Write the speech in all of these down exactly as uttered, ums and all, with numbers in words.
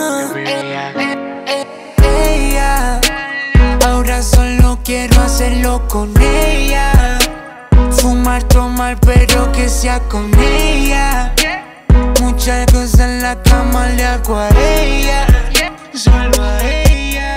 Ella, ahora solo quiero hacerlo con ella. Fumar, tomar, pero que sea con ella. Muchas cosas en la cama le hago a ella, solo a ella.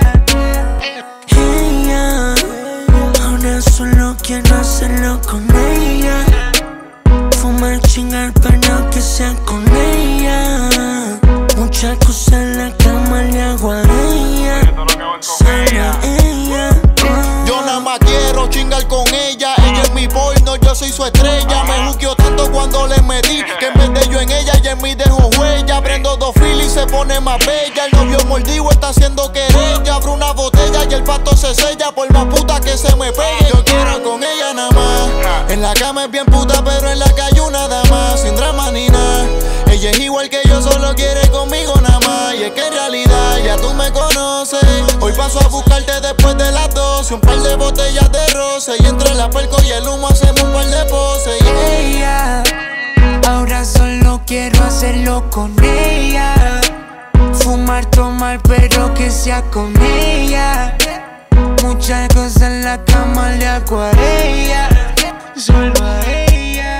Ella, ahora solo quiero hacerlo con ella. Fumar, chingar, pero que sea con ella. Muchas cosas en la cama le hago a ella, solo a ella. Yo nada más quiero chingar con ella. Ella es mi porno, yo soy su estrella. Me juqueó tanto cuando le metí que en vez de yo en ella, ella en mí dejó huella. Prendo dos filis y se pone más bella. El novio mordido está haciendo querella. Abro una botella y el pato se sella por más puta que se me pegue. Yo quiero con ella nada más. En la cama es bien puta, pero en la calle nada más. Sin drama ni nada. Ella es igual que yo, solo quiere conmigo nada más. Y es que en realidad ya tú me conoces. Hoy paso a buscarte después de las doce. Un par de botellas de rosa y entre la perco y el humo hacemos un par de poses. Ella, ahora solo quiero hacerlo con ella. Fumar, tomar, pero que sea con ella. Muchas cosas en la cama le hago a ella, solo a ella.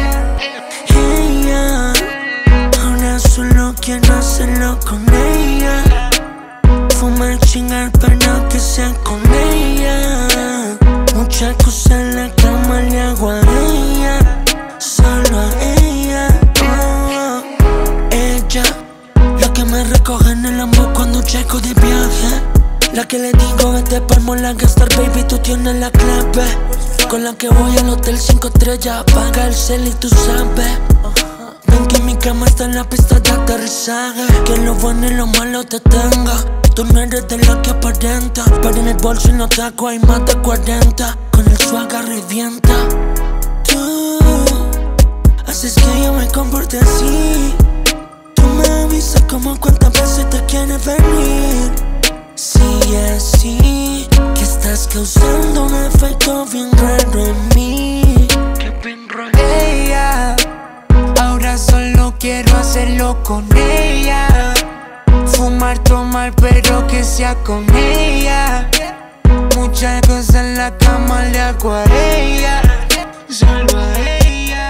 Ella, ahora solo quiero hacerlo con ella. Fumar, chingar, pero que sea con ella. Muchas cosas en la cama le hago a ella, solo a ella. Oh, ella, la que me recoge en el amor cuando llego de viaje. La que le digo vete palmo la gastar, baby, tú tienes la clave. Con la que voy al hotel cinco estrellas, apaga el cel y tú sabes. Ven que mi cama está en la pista de aterrizaje. Que lo bueno y lo malo te tenga. Tú no eres de la que aparenta, pero en el bolso y no taco hay más de cuarenta. Con el swag revienta. Tú haces que yo me comporte así. Tú me avisas como cuántas veces te quieres venir. Sí, así que estás causando un efecto bien raro en mí. Que bien raro. Ella, ahora solo quiero hacerlo con ella. Fumar, tomar, pero que sea con ella. Muchas cosas en la cama le hago a ella, solo a ella.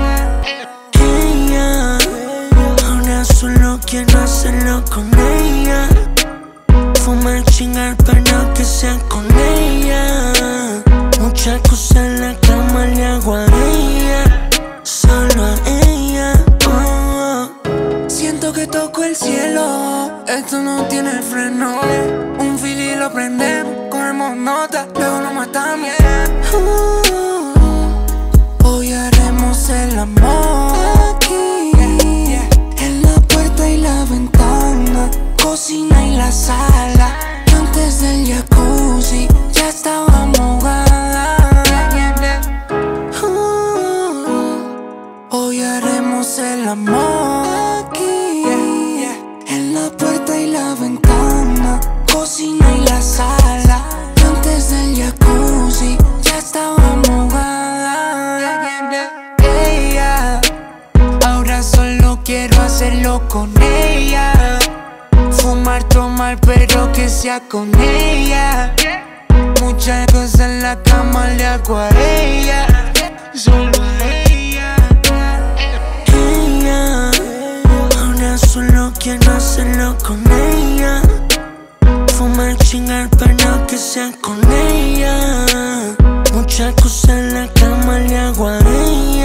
Ella, ahora solo quiero hacerlo con ella. Fumar, chingar, pero que sea con ella. Muchas cosas en la cama le hago a ella, solo a ella. Oh. Siento que toco el cielo, esto no tiene freno. Un fil y lo prendemos, cogemos nota, luego nos matamos. uh, Hoy haremos el amor aquí, en la puerta y la ventana, cocina y la sala. Y antes del jacuzzi ya estaba mojada. uh, Hoy haremos el amor aquí, en la puerta y la ventana, cocina y la sala. Y antes del jacuzzi ya estaba mojada. Ella, ahora solo quiero hacerlo con ella. Fumar, tomar, pero que sea con ella. Muchas cosas en la cama le hago a ella, solo a ella. Ella, ahora solo quiero hacerlo con ella. Fumar, chingar, pero que sea con ella. Muchas cosas en la cama le hago a ella.